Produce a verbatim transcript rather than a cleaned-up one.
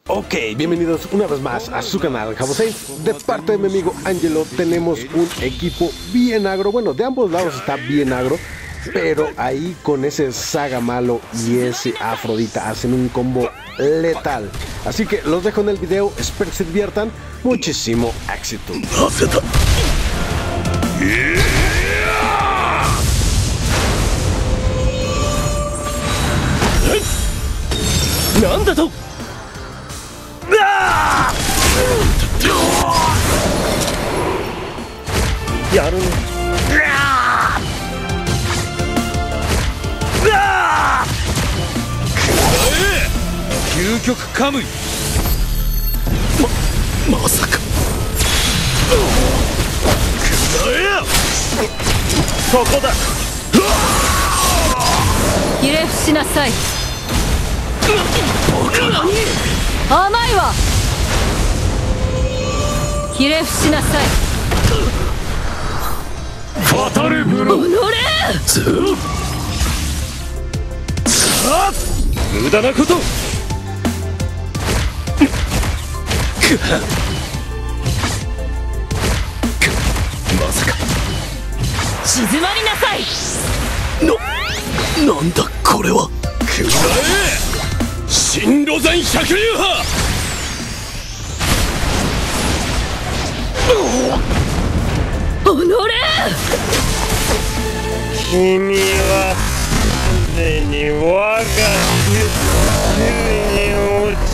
Ok, bienvenidos una vez más a su canal Jabo seis. De parte de mi amigo Angelo tenemos un equipo bien agro. Bueno, de ambos lados está bien agro, pero ahí con ese Saga malo y ese Afrodita hacen un combo letal. Así que los dejo en el video, espero que se diviertan. Muchísimo éxito. ¡Nandato! ¡Yaるね! 究極カムイま、まさかここだひれ伏しなさい甘いわひれ伏しなさいファタルブローおのれさあ無駄なことまさか静まりなさいな、なんだこれはくらえ新路山百竜派おのれ君はすでに我が手に落ち